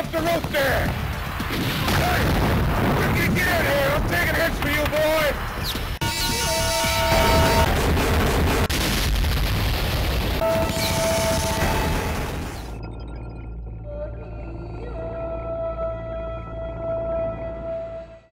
off the roof there! Hey! Get in here! I'm taking hits for you, boy!